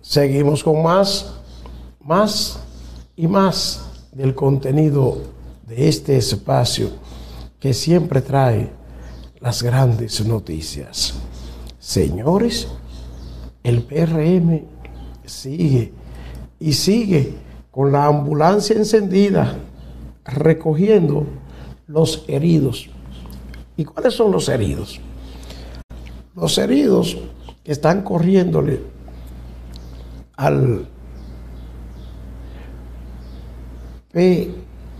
Seguimos con más y más del contenido de este espacio que siempre trae las grandes noticias. Señores, el PRM sigue y sigue con la ambulancia encendida recogiendo los heridos. ¿Y cuáles son los heridos? Los heridos que están corriéndole al PLD.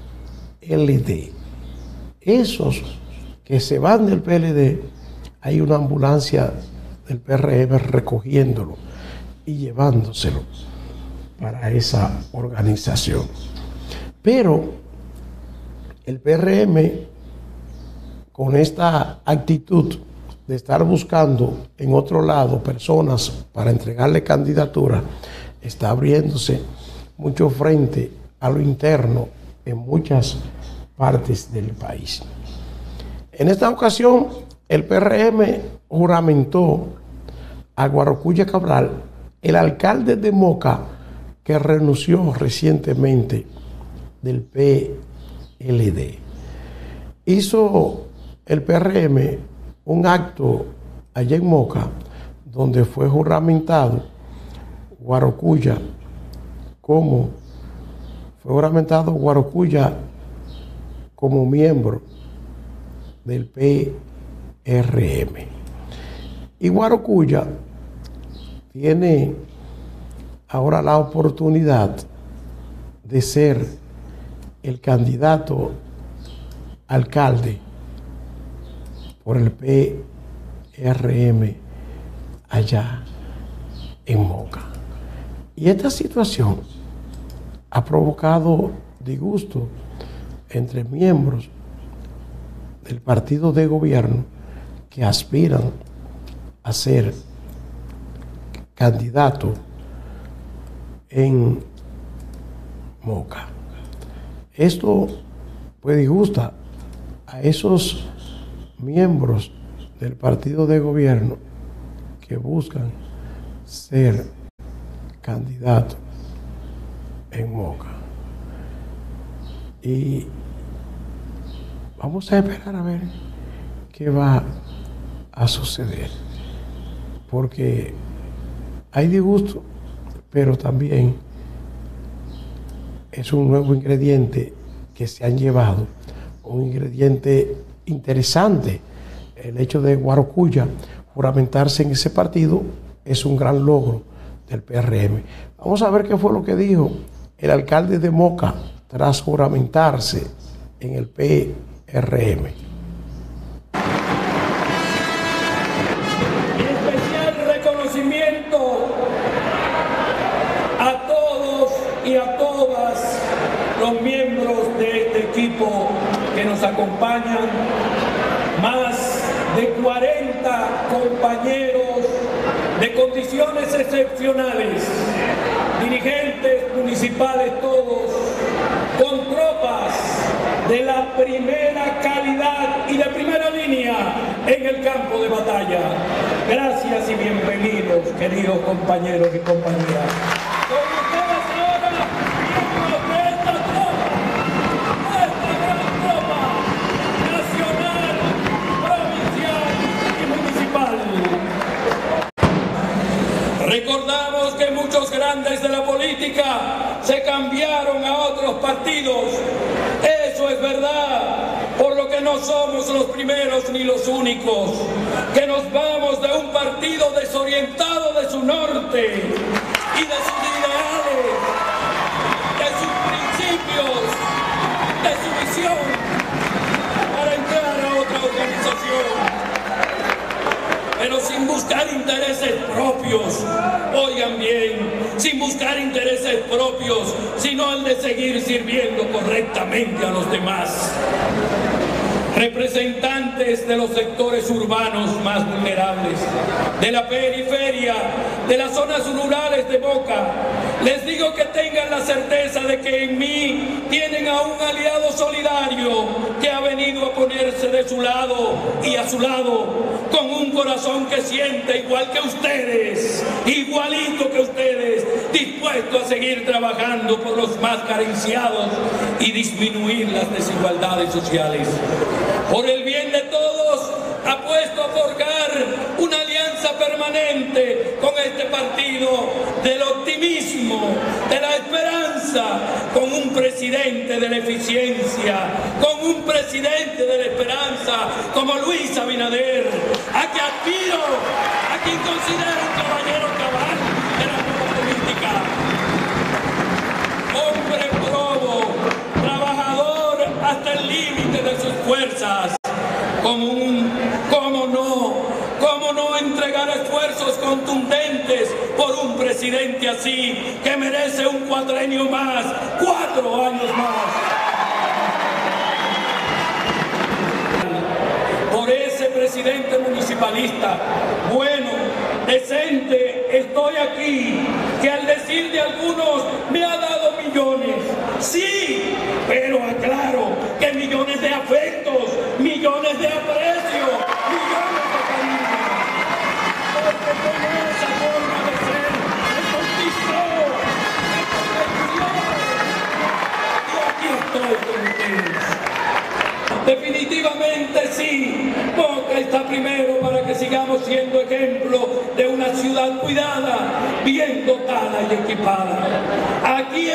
Esos que se van del PLD, hay una ambulancia del PRM recogiéndolo y llevándoselo para esa organización. Pero el PRM, con esta actitud de estar buscando en otro lado personas para entregarle candidatura, está abriéndose mucho frente a lo interno en muchas partes del país. En esta ocasión, el PRM juramentó a Guarocuya Cabral, el alcalde de Moca, que renunció recientemente del PLD. Hizo el PRM un acto allá en Moca, donde fue juramentado Guarocuya como miembro del PRM. Y Guarocuya tiene ahora la oportunidad de ser el candidato alcalde por el PRM allá en Moca. Y esta situación ha provocado disgusto entre miembros del partido de gobierno que aspiran a ser candidato en Moca. Esto pues disgusta a esos miembros del partido de gobierno que buscan ser candidatos en Moca. Y vamos a esperar a ver qué va a suceder, porque hay disgusto, pero también es un nuevo ingrediente que se han llevado, un ingrediente interesante. El hecho de Guarocuya juramentarse en ese partido es un gran logro del PRM. Vamos a ver qué fue lo que dijo el alcalde de Moca tras juramentarse en el PRM. Y especial reconocimiento a todos y a todas los miembros de este equipo que nos acompañan, más de 40 compañeros de condiciones excepcionales, dirigentes municipales todos, con tropas de la primera calidad y de primera línea en el campo de batalla. Gracias y bienvenidos, queridos compañeros y compañeras. Con ustedes ahora, miembros de esta tropa, esta gran tropa nacional, provincial y municipal. Recordamos que muchos grandes de la política se cambiaron a otros partidos. Eso es verdad, por lo que no somos los primeros ni los únicos, que nos vamos de un partido desorientado de su norte y de sus ideales, de sus principios, de su visión, para entrar a otra organización. Pero sin buscar intereses propios, oigan bien, sin buscar intereses propios, sino el de seguir sirviendo correctamente a los demás. representantes de los sectores urbanos más vulnerables, de la periferia, de las zonas rurales de Moca, les digo que tengan la certeza de que en mí tienen a un aliado solidario que ha venido a ponerse de su lado y a su lado, con un corazón que siente igual que ustedes, igualito que ustedes, dispuesto a seguir trabajando por los más carenciados y disminuir las desigualdades sociales. Por el bien de todos, apuesto a forjar una alianza permanente con este partido del optimismo, de la esperanza, con un presidente de la eficiencia, con un presidente de la esperanza como Luis Abinader, a que aspiro, a quien considero un caballero cabal de la nueva política. Hombre probo, trabajador hasta el límite de sus fuerzas, ¿cómo no entregar esfuerzos contundentes por un presidente así, que merece un cuatrenio más, 4 años más? Por ese presidente municipalista, bueno, decente, estoy aquí, que al decir de algunos me ha dado millones, sí, pero aclaro que millones de afectos, millones de aprecio, millones de cariño, porque con esa forma de ser me conquistó, me convenció, y aquí estoy con ustedes. Definitivamente sí, Moca está primero para que sigamos siendo ejemplo de una ciudad cuidada, bien dotada y equipada. Aquí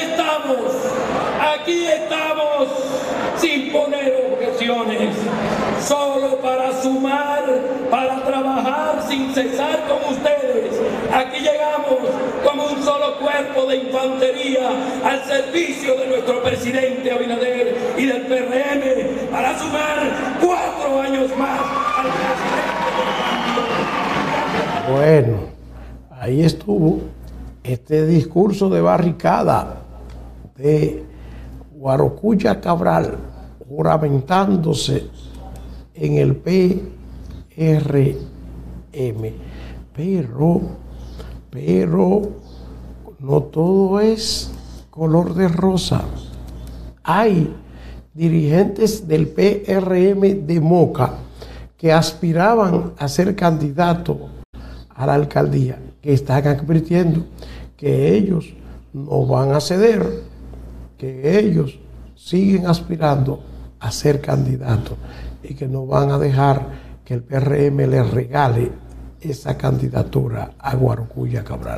estamos sin poner objeciones, solo para sumar, para trabajar sin cesar con ustedes. Aquí llegamos como un solo cuerpo de infantería al servicio de nuestro presidente Abinader y del PRM para sumar 4 años más al presidente. Bueno, ahí estuvo este discurso de barricada de Guarocuya Cabral, juramentándose en el PRM. Pero no todo es color de rosa. Hay dirigentes del PRM de Moca que aspiraban a ser candidatos a la alcaldía, que están advirtiendo que ellos no van a ceder, que ellos siguen aspirando a ser candidatos y que no van a dejar que el PRM les regale esa candidatura a Guarocuya Cabral.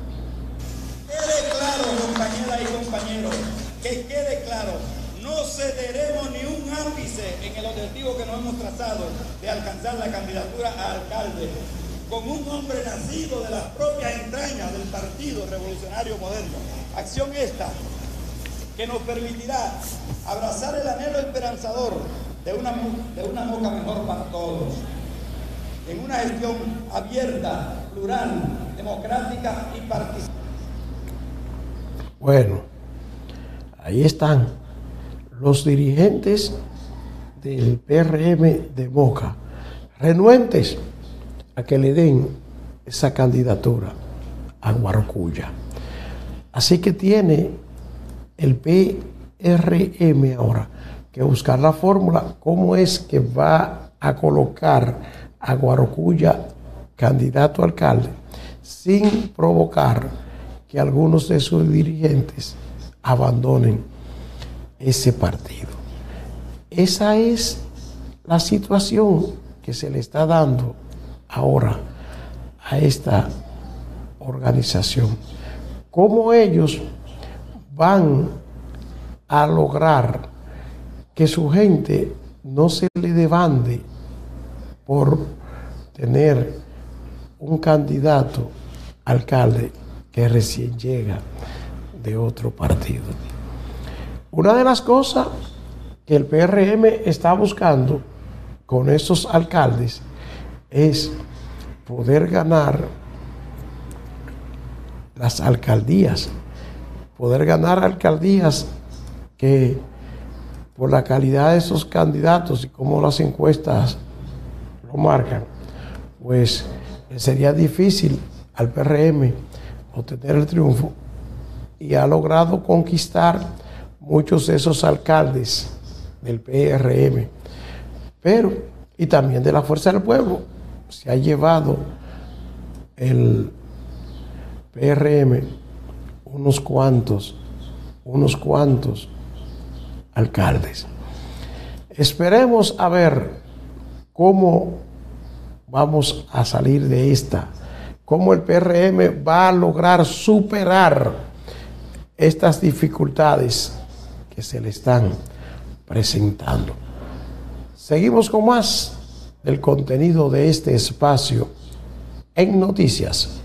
Quede claro, compañeras y compañeros, que quede claro, no cederemos ni un ápice en el objetivo que nos hemos trazado de alcanzar la candidatura a alcalde, con un hombre nacido de las propias entrañas del Partido Revolucionario Moderno. Acción esta que nos permitirá abrazar el anhelo esperanzador de una Moca mejor para todos, en una gestión abierta, plural, democrática y participativa. Bueno, ahí están los dirigentes del PRM de Moca, renuentes a que le den esa candidatura a Guarocuya. Así que tiene el PRM ahora que buscar la fórmula, cómo es que va a colocar a Guarocuya candidato a alcalde sin provocar que algunos de sus dirigentes abandonen ese partido. Esa es la situación que se le está dando ahora a esta organización. ¿Cómo ellos van a lograr que su gente no se le debande por tener un candidato alcalde que recién llega de otro partido? Una de las cosas que el PRM está buscando con esos alcaldes es poder ganar las alcaldías, poder ganar alcaldías que por la calidad de esos candidatos y cómo las encuestas lo marcan, pues sería difícil al PRM obtener el triunfo, y ha logrado conquistar muchos de esos alcaldes del PRM, pero y también de la Fuerza del Pueblo. Se ha llevado el PRM unos cuantos alcaldes. Esperemos a ver cómo vamos a salir de esta, cómo el PRM va a lograr superar estas dificultades que se le están presentando. Seguimos con más del contenido de este espacio en Noticias